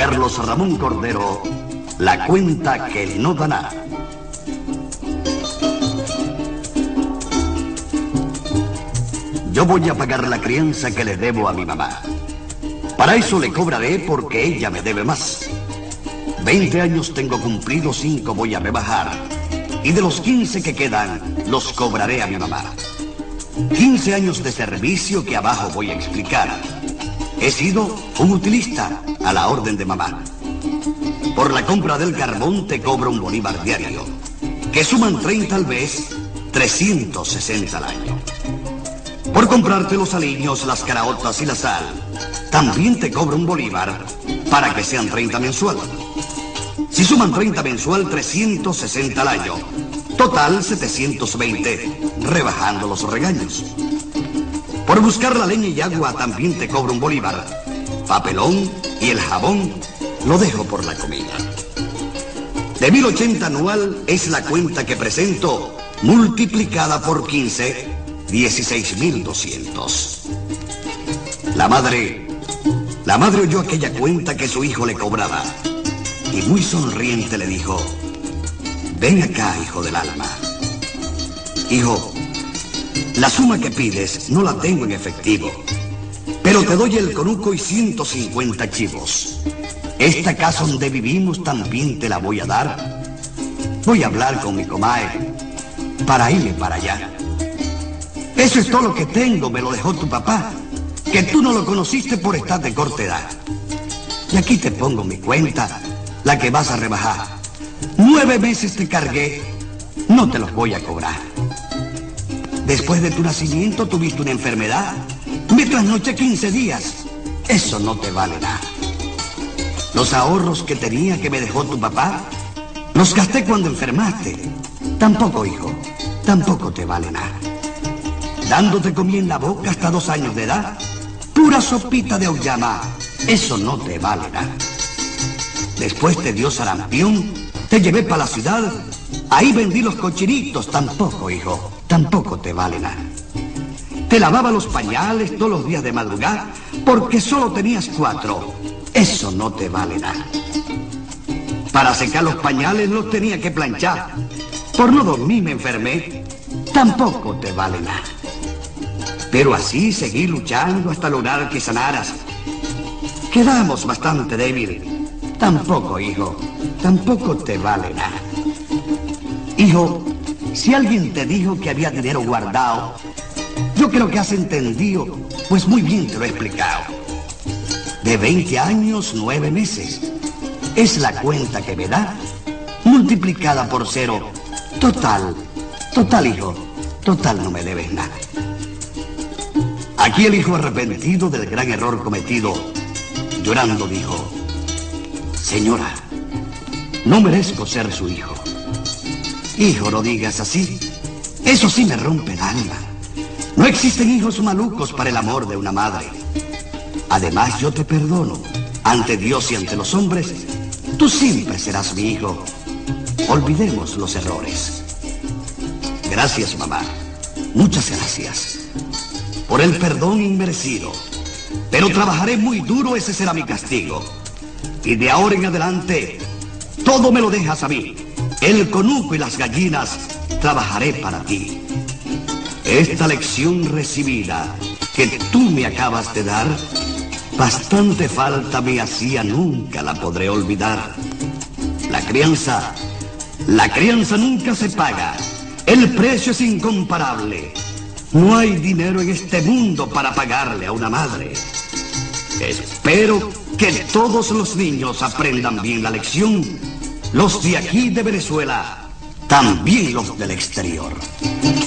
Carlos Ramón Cordero, la cuenta que no da nada. Yo voy a pagar la crianza que le debo a mi mamá. Para eso le cobraré porque ella me debe más. 20 años tengo cumplidos, 5 voy a rebajar. Y de los 15 que quedan, los cobraré a mi mamá. 15 años de servicio que abajo voy a explicar. He sido un utilista a la orden de mamá. Por la compra del carbón te cobro un bolívar diario, que suman 30 al mes, 360 al año. Por comprarte los aliños, las caraotas y la sal, también te cobro un bolívar para que sean 30 mensual. Si suman 30 mensual, 360 al año. Total 720, rebajando los regaños. Por buscar la leña y agua también te cobro un bolívar. Papelón y el jabón lo dejo por la comida. De 1080 anual es la cuenta que presento, multiplicada por 15, 16.200. La madre oyó aquella cuenta que su hijo le cobraba y muy sonriente le dijo: ven acá, hijo del alma. Hijo, la suma que pides no la tengo en efectivo, pero te doy el conuco y 150 chivos. Esta casa donde vivimos también te la voy a dar. Voy a hablar con mi comadre para irme para allá. Eso es todo lo que tengo, me lo dejó tu papá, que tú no lo conociste por estar de corta edad. Y aquí te pongo mi cuenta, la que vas a rebajar. 9 meses te cargué, no te los voy a cobrar. Después de tu nacimiento tuviste una enfermedad, me trasnoché 15 días. Eso no te vale nada. Los ahorros que tenía que me dejó tu papá, los gasté cuando enfermaste. Tampoco, hijo, tampoco te vale nada. Dándote comí en la boca hasta 2 años de edad, pura sopita de auyama, eso no te vale nada. Después te dio sarampión, te llevé para la ciudad, ahí vendí los cochinitos, tampoco, hijo, tampoco te vale nada. Te lavaba los pañales todos los días de madrugada, porque solo tenías 4, eso no te vale nada. Para secar los pañales los tenía que planchar, por no dormir me enfermé, tampoco te vale nada. Pero así seguí luchando hasta lograr que sanaras. Quedamos bastante débil. Tampoco, hijo, tampoco te vale nada. Hijo, si alguien te dijo que había dinero guardado, yo creo que has entendido, pues muy bien te lo he explicado. De 20 años, 9 meses. Es la cuenta que me da, multiplicada por 0. Total, hijo, total no me debes nada. Aquí el hijo arrepentido del gran error cometido, llorando dijo: señora, no merezco ser su hijo. Hijo, no digas así, eso sí me rompe el alma. No existen hijos malucos para el amor de una madre. Además, yo te perdono, ante Dios y ante los hombres, tú siempre serás mi hijo. Olvidemos los errores. Gracias, mamá, muchas gracias por el perdón inmerecido, pero trabajaré muy duro, ese será mi castigo. Y de ahora en adelante, todo me lo dejas a mí. El conuco y las gallinas, trabajaré para ti. Esta lección recibida que tú me acabas de dar, bastante falta me hacía, nunca la podré olvidar. La crianza nunca se paga, el precio es incomparable. No hay dinero en este mundo para pagarle a una madre. Espero que todos los niños aprendan bien la lección, los de aquí de Venezuela, también los del exterior.